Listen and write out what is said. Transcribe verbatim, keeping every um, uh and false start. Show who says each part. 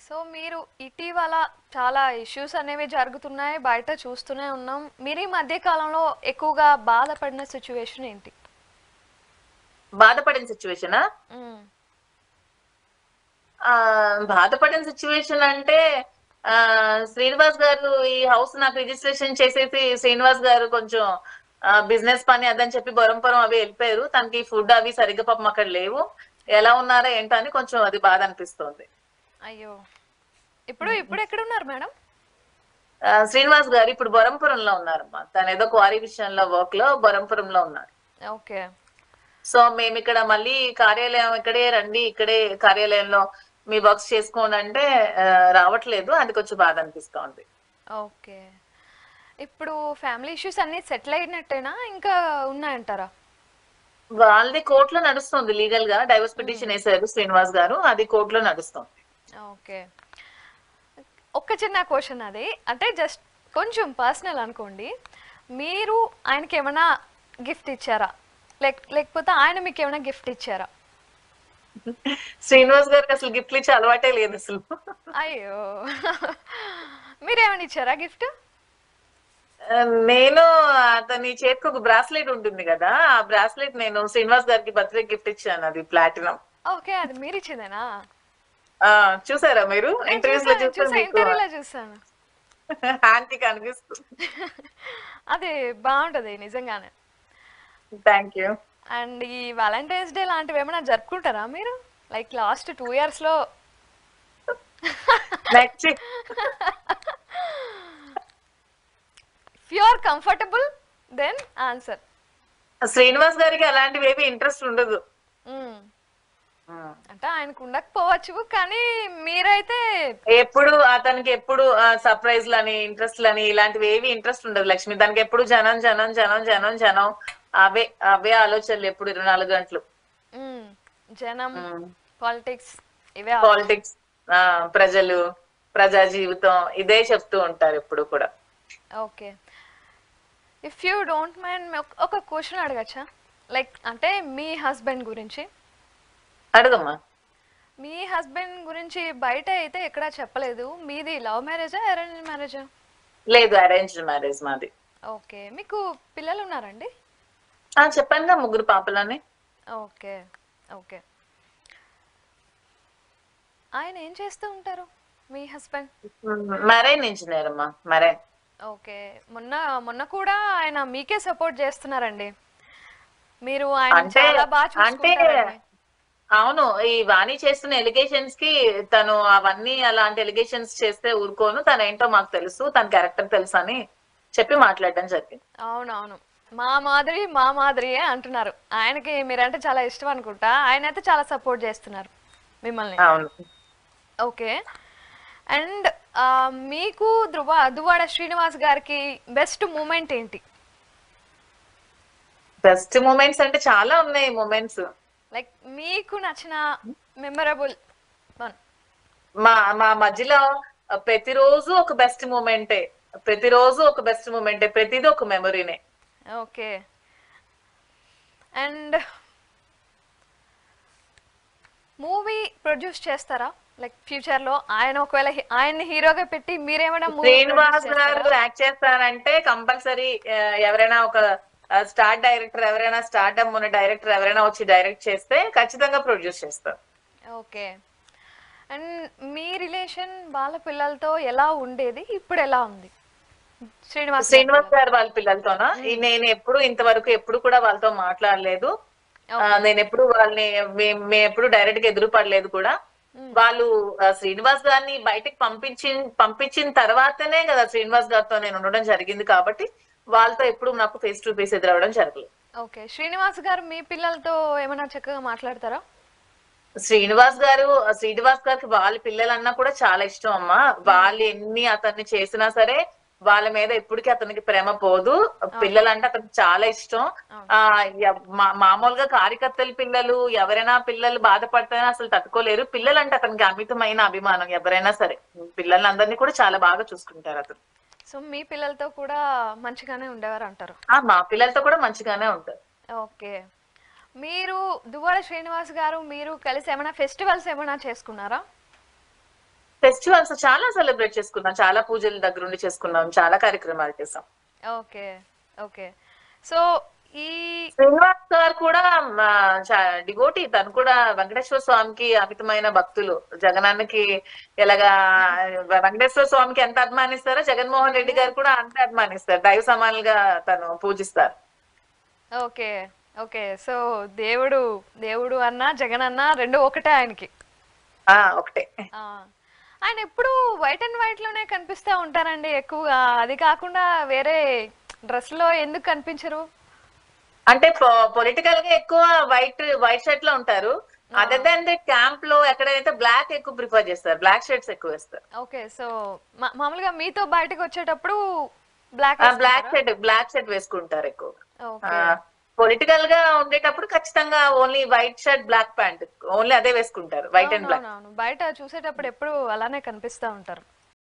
Speaker 1: So మీరు ఇటీవల చాలా ఇష్యూస్ అనేవి జరుగుతున్నాయి, బయట చూస్తూనే ఉన్నాం. మీరు ఈ మధ్య కాలంలో ఎక్కువగా బాధపడిన సిచ్యువేషన్ ఏంటి?
Speaker 2: బాధపడిన సిచ్యువేషనా?
Speaker 1: మ్మ్.
Speaker 2: ఆ బాధపడిన సిచ్యువేషన్ అంటే ఆ శ్రీనివాస్ గారు ఈ హౌస్ నాకు రిజిస్ట్రేషన్ చేసేసి శ్రీనివాస్ గారు కొంచెం బిజినెస్ పని అదని చెప్పి బొరంపురం అవి వెళ్ళిపోయారు. తనకి ఫుడ్ అవి సరిగ్గా పాపం అక్కడ లేవు. ఎలా ఉన్నారా ఏంటో అని కొంచెం అది బాధ అనిపిస్తుంది.
Speaker 1: అయ్యో, ఇప్పుడు ఇప్పుడు ఎక్కడ ఉన్నారు మేడం?
Speaker 2: ఆ, శ్రీనివాస్ గారు ఇప్పుడు బొరంపురంలో ఉన్నారమ్మా. తను ఏదో క్వారీ విషయంలో వర్క్ లో బొరంపురంలో ఉన్నారు.
Speaker 1: ఓకే.
Speaker 2: సో మేము ఇక్కడ మళ్ళీ కార్యాలయం ఇక్కడే రండి, ఇక్కడే కార్యాలయంలో మీ వర్క్స్ చేసుకోండి అంటే ఆ, రావట్లేదు. అది కొంచెం బాధ అనిపిస్తోంది.
Speaker 1: ఓకే, ఇప్పుడు ఫ్యామిలీ ఇష్యూస్ అన్నీ సెటిల్ అయినట్టేనా, ఇంకా ఉన్నాయంటారా?
Speaker 2: వాళ్ళది కోర్టులో నడుస్తుంది. లీగల్ గా డైవర్స్
Speaker 1: మ్మ్.
Speaker 2: పిటిషన్ వేశారు శ్రీనివాస్ గారు, అది కోర్టులో నడుస్తుంది.
Speaker 1: ఓకే, ఒక్క చిన్న క్వశ్చన్ అది, అంటే జస్ట్ కొంచెం పర్సనల్ అనుకోండి. మీరు ఆయనకి ఏమైనా గిఫ్ట్ ఇచ్చారా, లేక్ లేకపోతే ఆయన మీకు ఏమైనా గిఫ్ట్ ఇచ్చారా?
Speaker 2: శ్రీనివాస్ గారికి అసలు గిఫ్ట్లు ఇచ్చే అలవాటే లేదు అసలు.
Speaker 1: అయ్యో, మీరేమైనా ఇచ్చారా గిఫ్ట్?
Speaker 2: ఆ, నేను అతని చేతికి ఒక బ్రాస్లెట్ ఉంటుంది కదా, ఆ బ్రాస్లెట్ నేను శ్రీనివాస్ గారికి బర్త్డే గిఫ్ట్ ఇచ్చాను. అది ప్లాటినం.
Speaker 1: ఓకే, అది మీరు ఇచ్చిందేనా?
Speaker 2: ఆ చూసారా మీరు
Speaker 1: నేను
Speaker 2: ఇంటర్వ్యూస్ లో
Speaker 1: చూసాను, నేను
Speaker 2: చూస్తే
Speaker 1: చూసాను,
Speaker 2: మీకు
Speaker 1: ఇంటర్వ్యూలో చూసాను.
Speaker 2: ఆంటీ కనిపిస్తుంది.
Speaker 1: అది బాగుంటుంది నిజంగానే.
Speaker 2: Thank you.
Speaker 1: అండ్ ఈ వ్యాలంటైన్స్ డే లాంటివి ఏమైనా జరుపుకుంటారా మీరు, లైక్ లాస్ట్ టూ ఇయర్స్లో?
Speaker 2: Next
Speaker 1: if you are comfortable then answer.
Speaker 2: Srinivas గారికి అలాంటివి ఏవి ఇంట్రెస్ట్ ఉండదు.
Speaker 1: అంటే ఆయనకు ఉండకపోవచ్చు, కానీ మీరైతే
Speaker 2: ఎప్పుడు అతనికి ఎప్పుడు సర్ప్రైజ్ లని ఇంట్రెస్ట్ లని ఇలాంటివి ఏవి ఇంట్రెస్ట్ ఉండదు లక్ష్మి. దానికి ఎప్పుడు జనం జనం జనం జనం జనం అవే అవే ఆలోచనలు ఎప్పుడు ఇరవై నాలుగు గంటలు.
Speaker 1: మ్మ్, జనం, పాలిటిక్స్, ఇవే ఆలోచన.
Speaker 2: పాలిటిక్స్, ఆ ప్రజలు, ప్రజా జీవితం ఇదే చెప్తూ ఉంటారు ఎప్పుడు కూడా.
Speaker 1: Okay, if you don't mind ఒక క్వశ్చన్ అడగచ్చా? లైక్ అంటే మీ హస్బెండ్ గురించి.
Speaker 2: అడగమ్మా.
Speaker 1: మీ హస్బెండ్ గురించి బయట అయితే ఎక్కడా చెప్పలేదు. మీది లవ్ మ్యారేజా, అరేంజ్ మ్యారేజా?
Speaker 2: లేదు, అరేంజ్డ్ మ్యారేజ్ మాది.
Speaker 1: ఓకే, మీకు పిల్లలు ఉన్నారండి?
Speaker 2: ఆ చెప్పండి, ముగ్గురు పాపలని.
Speaker 1: Okay, okay. ఆయన ఏం చేస్తూ ఉంటారు మీ హస్బెండ్?
Speaker 2: మరైన్ ఇంజనీర్ అమ్మా, మరైన్.
Speaker 1: ఓకే, మొన్న మొన్న కూడా ఆయన మీకే సపోర్ట్ చేస్తున్నారండి. మీరు ఆయన
Speaker 2: అంటే
Speaker 1: చాలా బాగా
Speaker 2: అంటే
Speaker 1: చూసుకుంటారని.
Speaker 2: అవును, ఈ వాణి చేస్తున్న ఎలిగేషన్స్ కి తను అవన్నీ అలాంటి ఎలిగేషన్స్ చేస్తే ఊరుకోను. తన ఏంటో మాకు తెలుసు, తన క్యారెక్టర్ తెలుసు అని చెప్పి మాట్లాడడం జరిగింది.
Speaker 1: అవునవును, మా మాదిరి మా మాదిరియే అంటున్నారు. ఆయనకి మీరంటే చాలా ఇష్టం అనుకుంటా. ఆయన అయితే చాలా సపోర్ట్ చేస్తున్నారు మిమ్మల్ని.
Speaker 2: అవును.
Speaker 1: ఓకే, అండ్ మీకు ధృవ దువ్వాడ శ్రీనివాస్ గారికి బెస్ట్ మూమెంట్ ఏంటి?
Speaker 2: బెస్ట్ మూమెంట్స్ అంటే చాలా ఉన్నాయి మూమెంట్స్.
Speaker 1: లైక్ మీకు నచ్చిన మెమరబుల్ వన్.
Speaker 2: మా మా మధ్యలో ప్రతిరోజు ఒక బెస్ట్ మూమెంటే, ప్రతిరోజు ఒక బెస్ట్ మూమెంటే, ప్రతిదీ ఒక మెమరీనే.
Speaker 1: ఓకే, అండ్ మూవీ ప్రొడ్యూస్ చేస్తారా? లైక్ ఫ్యూచర్ లో ఆయన ఒకవేళ హి- ఆయన్ని హీరోగా పెట్టి మీరేమైనా మూవీ ప్రొడ్యూస్
Speaker 2: శ్రీనివాస్ గారు
Speaker 1: చేస్తారా?
Speaker 2: యాక్ట్ చేస్తారంటే కంపల్సరీ ఎవరైనా ఒక స్టార్ డైరెక్టర్, ఎవరైనా స్టార్డమ్ ఉన్న డైరెక్టర్ ఎవరైనా వచ్చి డైరెక్ట్ చేస్తే ఖచ్చితంగా ప్రొడ్యూస్ చేస్తారు.
Speaker 1: ఓకే, అండ్ మీ రిలేషన్ వాళ్ళ పిల్లలతో ఎలా ఉండేది, ఇప్పుడు ఎలా ఉంది? శ్రీనివాస్ గారి
Speaker 2: శ్రీనివాస్
Speaker 1: పిల్లలు.
Speaker 2: గారు వాళ్ళ పిల్లలతోనా? ఈ నేను ఎప్పుడు ఇంతవరకు ఎప్పుడు కూడా వాళ్ళతో మాట్లాడలేదు. ఆ,
Speaker 1: ఓకే.
Speaker 2: నేను ఎప్పుడు వాళ్ళని మేం- మేము ఎప్పుడు డైరెక్ట్ గా ఎదురు పడలేదు కూడా.
Speaker 1: మ్మ్.
Speaker 2: వాళ్ళు ఆ, శ్రీనివాస్ గారిని బయటికి పంపించి పంపించిన తర్వాతనే కదా శ్రీనివాస్ గారితో నేను ఉండడం జరిగింది. కాబట్టి వాళ్ళతో ఎప్పుడు నాకు ఫేస్ టు ఫేస్ ఎదురవడం జరగలేదు.
Speaker 1: ఓకే, శ్రీనివాస్ గారు మీ పిల్లలతో ఏమైనా చక్కగా మాట్లాడతారా?
Speaker 2: శ్రీనివాస్ గారు శ్రీనివాస్ గారికి వాళ్ళ పిల్లలన్నా కూడా చాలా ఇష్టం అమ్మా. వాళ్ళు ఎన్ని అతన్ని చేసినా సరే వాళ్ళ మీద ఎప్పటికీ అతనికి ప్రేమ పోదు. పిల్లలంటే అతనికి చాలా ఇష్టం. ఆ ఎవ్- మా- మామూలుగా కార్యకర్తల పిల్లలు ఎవరైనా పిల్లలు బాధపడితేనే అసలు తట్టుకోలేరు. పిల్లలంటే అతనికి అమితమైన అభిమానం. ఎవరైనా సరే పిల్లలందరినీ కూడా చాలా బాగా చూసుకుంటారు అతను.
Speaker 1: సో మీ పిల్లలతో కూడా మంచిగానే ఉండేవారు అంటారు.
Speaker 2: ఆ మా పిల్లలతో కూడా మంచిగానే ఉంటారు.
Speaker 1: ఓకే, మీరు దువ్వాడ శ్రీనివాస్ గారు మీరు కలిసి ఏమైనా ఫెస్టివల్స్ ఏమైనా చేసుకున్నారా?
Speaker 2: ఫెస్టివల్స్ చాలా సెలబ్రేట్ చేసుకున్నాం, చాలా పూజల దగ్గర ఉండి చేసుకున్నాం, చాలా కార్యక్రమాలు చేసాం.
Speaker 1: Okay okay. సో ఈ
Speaker 2: శ్రీనివాస్ గారు కూడా డివోటీ, తను కూడా వెంకటేశ్వర స్వామికి అమితమైన భక్తులు. జగనాన్నకి ఎలాగా వెంకటేశ్వర స్వామికి ఎంత అభిమానిస్తారో జగన్మోహన్ రెడ్డి గారు కూడా అంతే అభిమానిస్తారు, దైవ సమానులుగా తను పూజిస్తారు.
Speaker 1: Okay okay. సో దేవుడు దేవుడు అన్న జగన్ అన్న రెండు ఒకటే ఆయనకి.
Speaker 2: ఆ ఒకటే.
Speaker 1: ఆ, ఆయన ఎప్పుడు వైట్ అండ్ వైట్ లోనే కనిపిస్తా ఉంటారండి ఎక్కువగా, అది కాకుండా వేరే డ్రెస్ లో ఎందుకు కనిపించరు?
Speaker 2: అంటే పొలిటికల్ గా ఎక్కువ వైట్ వైట్ షర్ట్ లో ఉంటారు. అదర్ దాన్ దట్ క్యాంప్ లో ఎక్కడైతే బ్లాక్ ఎక్కువ ప్రిఫర్ చేస్తారు, బ్లాక్ షర్ట్స్ ఎక్కువ వేస్తారు.
Speaker 1: ఓకే. సో మామూలుగా మీతో బయటకు వచ్చేటప్పుడు black
Speaker 2: black shirt black shirt వేసుకుంటారు ఎక్కువ.
Speaker 1: ఓకే
Speaker 2: పొలిటికల్ గా ఉండేటప్పుడు ఖచ్చితంగా only white shirt black pant, only అదే వేసుకుంటారు, వైట్ అండ్ బ్లాక్.
Speaker 1: బయట చూసేటప్పుడు ఎప్పుడు అలానే కనిపిస్తా ఉంటారు.